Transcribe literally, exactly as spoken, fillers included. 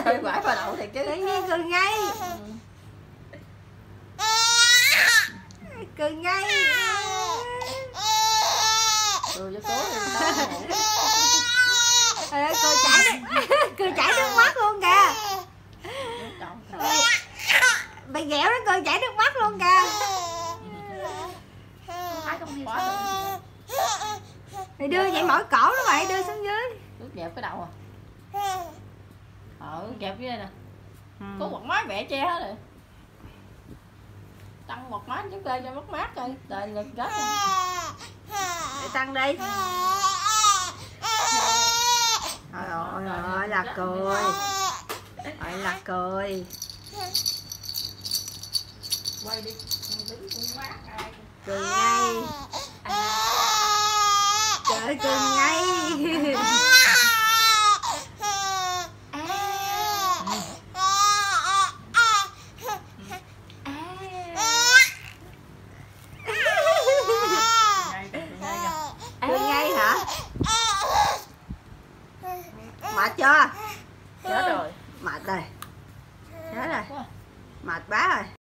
ơi, quải vào đậu thiệt chứ. Tự nhiên cười ngay. Cười ngay. Cười cho cố đi. Trời ơi, cười chảy nước, cười chảy nước mắt luôn kìa. Bị ghẹo nó cười chảy nước mắt luôn kìa. Phải không quá rồi. Mày đưa vậy mỏi cổ nó vậy, đưa xuống dưới. Nước dẹp cái đầu à. Ờ, dẹp dưới đây nè. Ừ. Có quạt mát mẹ che hết rồi. Tăng quạt mát chút lên cho mất mát coi. Trời ngực rớt rồi. Để tăng đi. Trời ơi, ơi là cười. Ơi là cười. Quay đi, đứng cũng mát ai. Cười ngay. Trời ơi, cười ngay. Cười ngay hả? Mệt chưa? Chết rồi. Mệt rồi. Chết rồi. Mệt quá rồi.